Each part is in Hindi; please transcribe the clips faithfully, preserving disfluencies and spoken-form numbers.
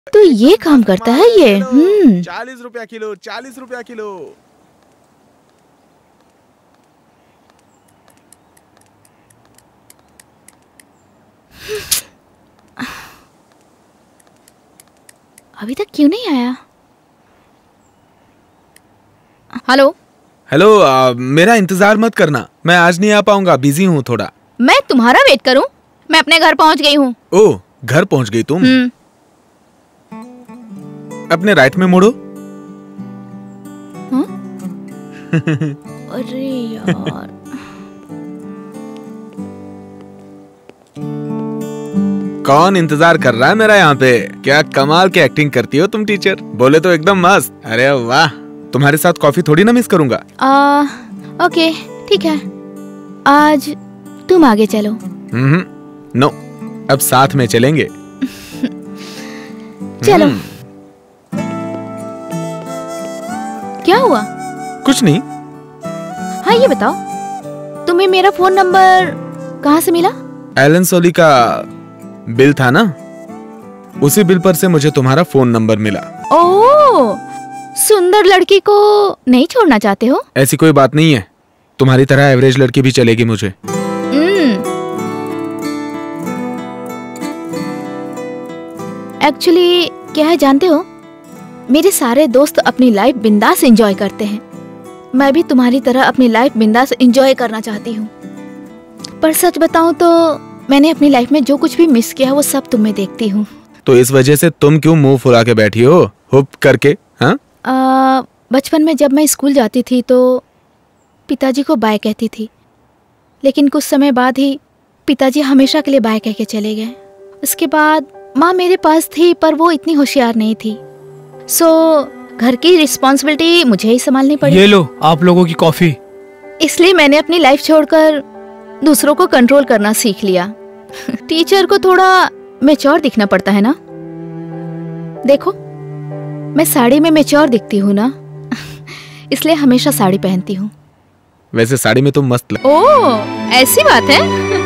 तो ये काम करता है ये। हम्म चालीस रुपया किलो, चालीस रुपया किलो। अभी तक क्यों नहीं आया? हेलो हेलो, मेरा इंतजार मत करना, मैं आज नहीं आ पाऊंगा, बिजी हूँ थोड़ा। मैं तुम्हारा वेट करूं? मैं अपने घर पहुंच गई हूँ। ओह, घर पहुंच गई तुम? हम्म अपने राइट में मुड़ो। हाँ? अरे यार। कौन इंतजार कर रहा है मेरा यहाँ पे? क्या कमाल की एक्टिंग करती हो तुम टीचर, बोले तो एकदम मस्त। अरे वाह, तुम्हारे साथ कॉफी थोड़ी ना मिस करूंगा। आ, ओके ठीक है, आज तुम आगे चलो। हम्म नो, अब साथ में चलेंगे। चलो। क्या हुआ? कुछ नहीं। हाँ ये बताओ, तुम्हें मेरा फोन नंबर कहाँ से मिला? एलन सोली का बिल था ना, उसी बिल पर से मुझे तुम्हारा फोन नंबर मिला। ओह, सुंदर लड़की को नहीं छोड़ना चाहते हो? ऐसी कोई बात नहीं है, तुम्हारी तरह एवरेज लड़की भी चलेगी मुझे। एक्चुअली क्या है जानते हो, मेरे सारे दोस्त अपनी लाइफ बिंदास एंजॉय करते हैं। मैं भी तुम्हारी तरह अपनी लाइफ बिंदास एंजॉय करना चाहती हूँ। पर सच बताऊँ तो मैंने अपनी लाइफ में जो कुछ भी मिस किया है वो सब तुम में देखती हूँ। तो इस वजह से तुम क्यों मुंह फुला के बैठी हो हुप करके? हाँ, बचपन में जब मैं स्कूल जाती थी तो पिताजी को बाय कहती थी, लेकिन कुछ समय बाद ही पिताजी हमेशा के लिए बाय कह के चले गए। उसके बाद माँ मेरे पास थी, पर वो इतनी होशियार नहीं थी, सो घर की रिस्पॉन्सिबिलिटी मुझे ही संभालनी पड़ी। ये लो आप लोगों की कॉफी। इसलिए मैंने अपनी लाइफ छोड़कर दूसरों को कंट्रोल करना सीख लिया। टीचर को थोड़ा मैच्योर दिखना पड़ता है ना। देखो मैं साड़ी में मैच्योर दिखती हूँ ना, इसलिए हमेशा साड़ी पहनती हूँ। वैसे साड़ी में तुम मस्त लग। ओह, ऐसी बात है।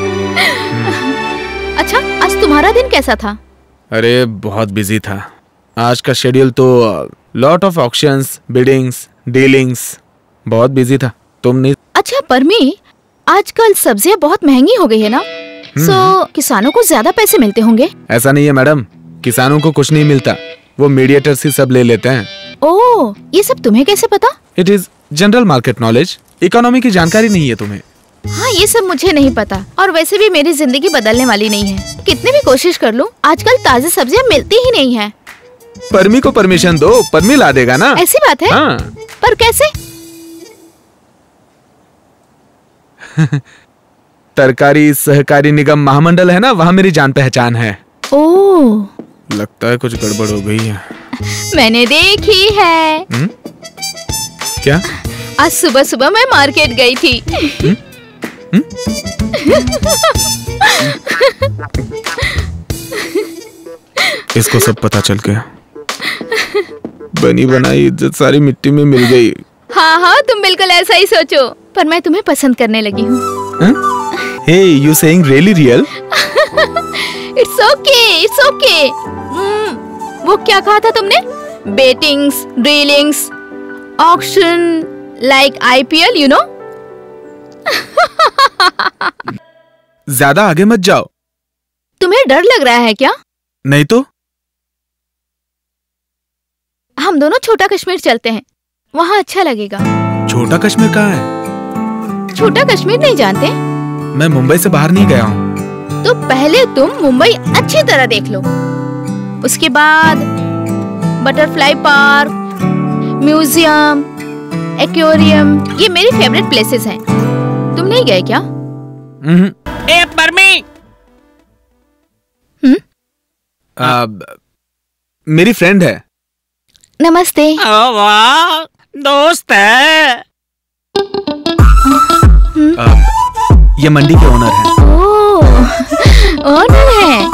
अच्छा, आज तुम्हारा दिन कैसा था? अरे बहुत बिजी था आज का शेड्यूल तो, lot of auctions, biddings, dealings, बहुत बिजी था। तुम नहीं? अच्छा परमी, आजकल सब्जियां बहुत महंगी हो गई है ना, सो किसानों को ज्यादा पैसे मिलते होंगे। ऐसा नहीं है मैडम, किसानों को कुछ नहीं मिलता, वो मीडिएटर्स ही सब ले लेते हैं। ओह, ये सब तुम्हें कैसे पता? It is general market knowledge, economy की जानकारी नहीं है तुम्हें? हाँ ये सब मुझे नहीं पता, और वैसे भी मेरी जिंदगी बदलने वाली नहीं है। कितनी भी कोशिश कर लूं, आजकल ताज़ी सब्जियां मिलती ही नहीं है। परमी को परमिशन दो, परमी ला देगा ना। ऐसी बात है? हाँ। पर कैसे? तरकारी सहकारी निगम महामंडल है ना, वहाँ मेरी जान पहचान है। ओह, लगता है कुछ गड़बड़ हो गई है। मैंने देखी है। हुँ? क्या? आज सुबह सुबह मैं मार्केट गई थी। हुँ? हुँ? इसको सब पता चल गया, बनी बनाई इज्जत सारी मिट्टी में मिल गई। हाँ हाँ, तुम बिल्कुल ऐसा ही सोचो, पर मैं तुम्हें पसंद करने लगी हूँ। Hey, you saying really real? It's okay, it's okay. वो क्या कहा था तुमने? Bettings, drillings, auction, like IPL, you know. ज्यादा आगे मत जाओ। तुम्हें डर लग रहा है क्या? नहीं तो। हम दोनों छोटा कश्मीर चलते हैं, वहाँ अच्छा लगेगा। छोटा कश्मीर कहाँ है? छोटा कश्मीर नहीं जानते? मैं मुंबई से बाहर नहीं गया हूँ। तो पहले तुम मुंबई अच्छी तरह देख लो, उसके बाद बटरफ्लाई पार्क, म्यूजियम, एक्वेरियम, ये मेरी फेवरेट प्लेसेस हैं। तुम नहीं गए क्या? ए परमी। हम्म? आ, मेरी फ्रेंड है। नमस्ते। ओ वाह, दोस्त है। आ, ये मंडी के ओनर हैं। ओह, ओनर है।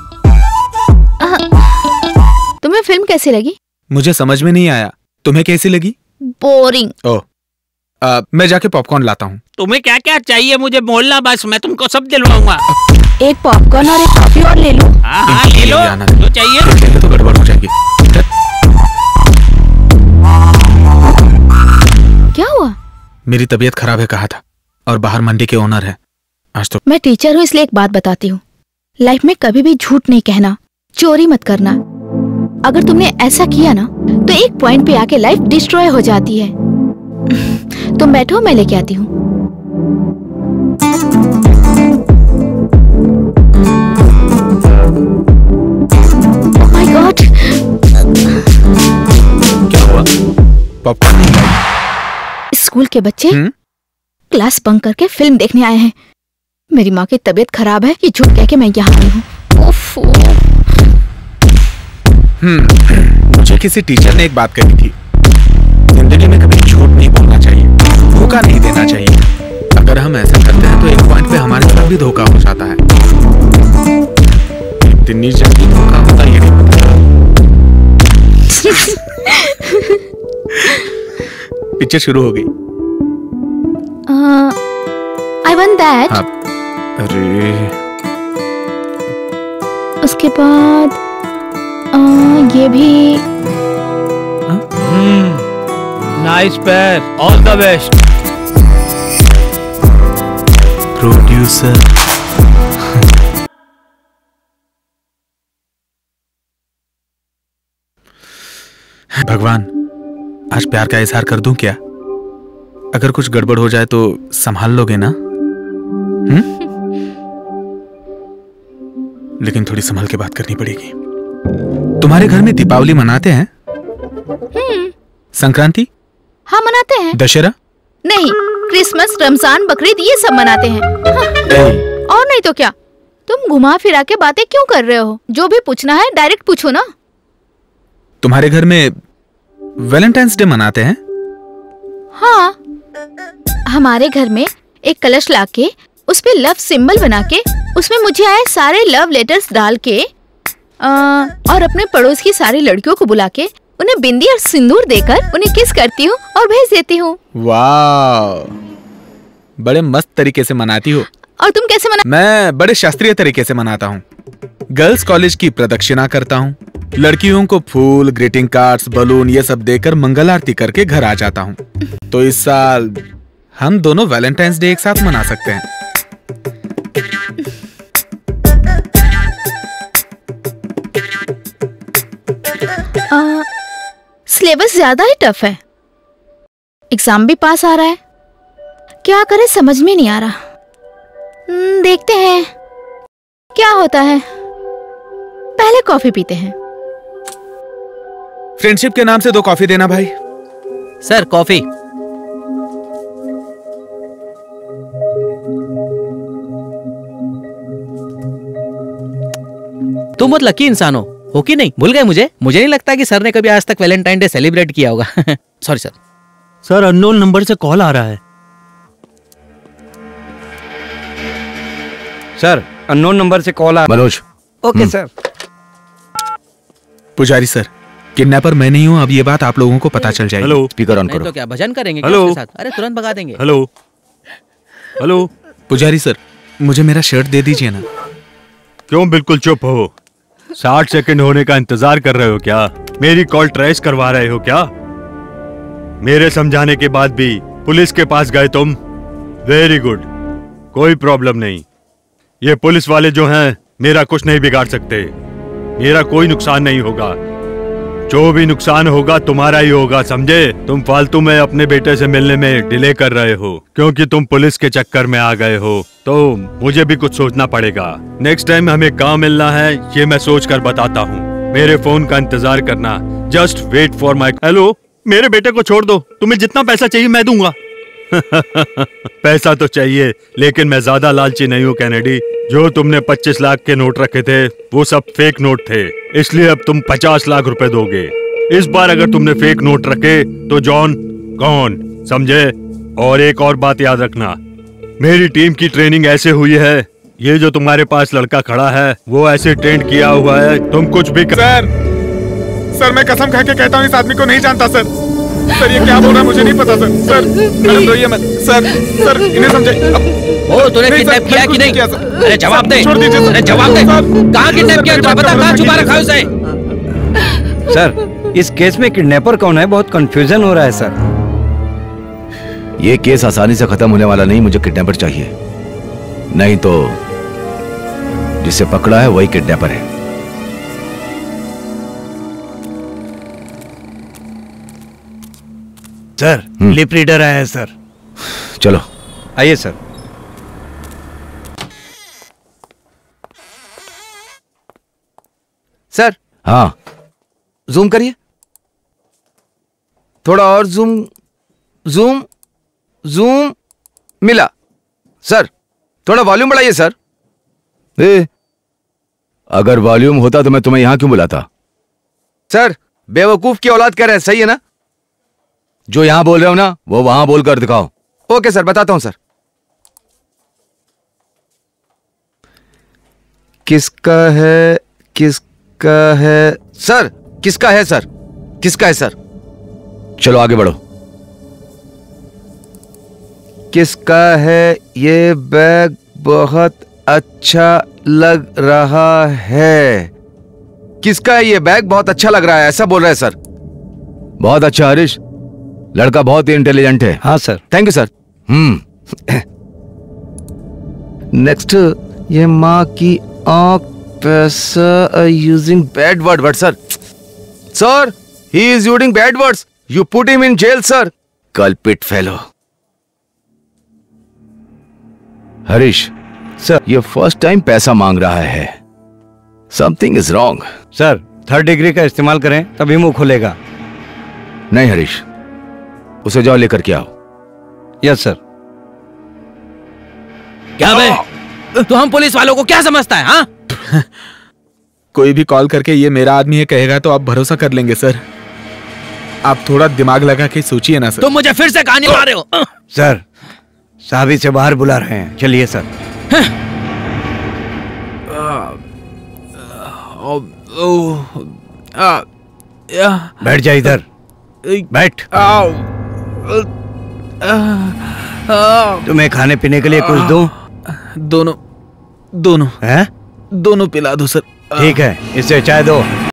तुम्हें फिल्म कैसी लगी? मुझे समझ में नहीं आया, तुम्हें कैसी लगी? बोरिंग। ओह, आ, मैं जाके पॉपकॉर्न लाता हूँ। तुम्हें क्या क्या चाहिए मुझे बोलना, बस मैं तुमको सब दिलवाऊंगा। एक पॉपकॉर्न और एक कॉफी और ले लो। हाँ हाँ ले लो जो चाहिए। लेंगे तो गड़बड़ हो जाएगी। क्या हुआ? मेरी तबीयत खराब है कहा था, और बाहर मंडी के ओनर है आज तो। मैं टीचर हूँ इसलिए एक बात बताती हूँ, लाइफ में कभी भी झूठ नहीं कहना, चोरी मत करना। अगर तुमने ऐसा किया ना तो एक पॉइंट पे आके लाइफ डिस्ट्रॉय हो जाती है। तुम बैठो, मैं लेके आती हूँ। माय गॉड, क्या हुआ? पॉपकॉर्न नहीं लाई? स्कूल के बच्चे हुँ? क्लास बंक करके फिल्म देखने आए हैं। मेरी माँ की तबीयत खराब है, ये झूठ कह के मैं यहाँ आई हूँ। ओफ। हम्म मुझे किसी टीचर ने एक बात कही थी, जिंदगी में कभी झूठ नहीं बोलना चाहिए, धोखा नहीं देना चाहिए। अगर हम ऐसा करते हैं तो एक पॉइंट पे हमारे साथ भी धोखा हो जाता है। इतनी जल्दी धोखा होता ये नहीं पता। पिक्चर शुरू हो गई। I want that. हाँ। अरे उसके बाद uh, ये भी। नाइस पैर, ऑल द बेस्ट। प्रोड्यूसर। भगवान, आज प्यार का इजहार कर दूं क्या? अगर कुछ गड़बड़ हो जाए तो संभाल लोगे ना? हम्म? लेकिन थोड़ी संभल के बात करनी पड़ेगी। तुम्हारे घर में दीपावली मनाते हैं? हम्म। संक्रांति? हाँ मनाते हैं। दशहरा? नहीं, क्रिसमस, रमजान, बकरीद ये सब मनाते हैं। हाँ। और नहीं तो क्या? तुम घुमा फिरा के बातें क्यों कर रहे हो? जो भी पूछना है डायरेक्ट पूछो ना। तुम्हारे घर में वैलेंटाइंस डे मनाते हैं? हाँ, हमारे घर में एक कलश लाके उस पे लव सिंबल बना के उसमें मुझे आए सारे लव लेटर्स डाल के आ, और अपने पड़ोस की सारी लड़कियों को बुला के उन्हें बिंदी और सिंदूर देकर उन्हें किस करती हूँ और भेज देती हूँ। वाह, बड़े मस्त तरीके से मनाती हो। और तुम कैसे मना? मैं बड़े शास्त्रीय तरीके से मनाता हूँ। गर्ल्स कॉलेज की प्रदक्षिणा करता हूँ, लड़कियों को फूल, ग्रीटिंग कार्ड्स, बलून ये सब देकर मंगल आरती करके घर आ जाता हूँ। तो इस साल हम दोनों वैलेंटाइंस डे एक साथ मना सकते हैं। सिलेबस ज्यादा ही टफ है, एग्जाम भी पास आ रहा है, क्या करे समझ में नहीं आ रहा। देखते हैं क्या होता है। पहले कॉफी पीते हैं। फ्रेंडशिप के नाम से दो कॉफी देना भाई। Sir coffee. तुम बहुत लकी इंसान हो, हो कि नहीं? भूल गए मुझे? मुझे नहीं लगता कि सर ने कभी आज तक वैलेंटाइन डे सेलिब्रेट किया होगा। Sorry sir. Sir unknown number से कॉल आ रहा है। सर अननोन नंबर से कॉल आ। Manoj. Okay sir. Pujari sir, kidnapper मैं नहीं हूँ, अब ये बात आप लोगों को पता चल जाएगी। हेलो, स्पीकर ऑन नहीं करो। तो क्या भजन करेंगे क्या हेलो। उसके साथ? अरे तुरंत भगा देंगे। Hello hello. पुजारी सर, मुझे मेरा शर्ट दे दीजिए ना। क्यों बिल्कुल चुप हो? साठ सेकंड होने का इंतजार कर रहे हो क्या? मेरी कॉल ट्रेस करवा रहे हो क्या? मेरे समझाने के बाद भी पुलिस के पास गए तुम? वेरी गुड, कोई प्रॉब्लम नहीं। ये पुलिस वाले जो हैं मेरा कुछ नहीं बिगाड़ सकते, मेरा कोई नुकसान नहीं होगा। जो भी नुकसान होगा तुम्हारा ही होगा, समझे? तुम फालतू में अपने बेटे से मिलने में डिले कर रहे हो क्योंकि तुम पुलिस के चक्कर में आ गए हो। तो मुझे भी कुछ सोचना पड़ेगा। नेक्स्ट टाइम हमें कहाँ मिलना है ये मैं सोच कर बताता हूँ। मेरे फोन का इंतजार करना। Just wait for my. Hello, मेरे बेटे को छोड़ दो, तुम्हें जितना पैसा चाहिए मैं दूंगा। पैसा तो चाहिए लेकिन मैं ज्यादा लालची नहीं हूँ कैनेडी। जो तुमने पच्चीस लाख के नोट रखे थे वो सब फेक नोट थे, इसलिए अब तुम पचास लाख रुपए दोगे। इस बार अगर तुमने फेक नोट रखे तो जॉन कौन, समझे? और एक और बात याद रखना, मेरी टीम की ट्रेनिंग ऐसे हुई है, ये जो तुम्हारे पास लड़का खड़ा है वो ऐसे ट्रेन किया हुआ है तुम कुछ भी कर... सर, सर मैं कसम खा के कहता हूँ इस आदमी को नहीं जानता सर। सर ये क्या बोल रहा है मुझे नहीं पता सर। सर मैडम रोइए मत सर। सर इन्हें समझाइए। ओ तूने किडनैप किया कि नहीं? अरे जवाब दे। छोड़ दीजिए। अरे जवाब दे। कहाँ किडनैप किया? तुझे पता कहाँ छुपा रखा है उसे? सर इस केस में किडनैपर कौन है, बहुत कंफ्यूजन हो रहा है सर। ये केस आसानी से खत्म होने वाला नहीं, मुझे किडनैपर चाहिए, नहीं तो जिसे पकड़ा है वही किडनैपर है। सर लिप रीडर आया है सर। चलो आइए सर। सर हाँ जूम करिए, थोड़ा और जूम, जूम जूम मिला। सर थोड़ा वॉल्यूम बढ़ाइए सर। ए, अगर वॉल्यूम होता तो मैं तुम्हें यहां क्यों बुलाता? सर बेवकूफ की औलाद कह रहे हैं, सही है ना? जो यहां बोल रहे हो ना वो वहां बोलकर दिखाओ। ओके सर, बताता हूं सर। किसका है, किसका है सर, किसका है सर, किसका है सर? चलो आगे बढ़ो। किसका है ये बैग, बहुत अच्छा लग रहा है। किसका है ये बैग, बहुत अच्छा लग रहा है, ऐसा बोल रहा है सर। बहुत अच्छा हरीश, लड़का बहुत ही इंटेलिजेंट है। हाँ sir. Thank you sir. Hmm next, ये माँ की आंख, पैसा, using bad word word sir. Sir he is using bad words, you put him in jail sir. Culprit fellow. Harish sir ये फर्स्ट टाइम पैसा मांग रहा है, something is wrong. Sir third degree का इस्तेमाल करें तभी मुंह खुलेगा। नहीं हरीश, उसे जाओ लेकर के आओ। Yes sir. क्या बे, तू हम पुलिस वालों को क्या समझता है? हाँ कोई भी कॉल करके ये मेरा आदमी है कहेगा तो आप भरोसा कर लेंगे सर। आप थोड़ा दिमाग लगा के सोचिए ना सर। तुम मुझे फिर से कहानी ला रहे हो। सर साहबी से बाहर बुला रहे हैं, चलिए सर। बैठ जा इधर, बैठ। तुम्हें खाने पीने के लिए कुछ दूं? दोनों दोनों हैं? दोनों पिला दो सर। ठीक है, इससे चाय दो।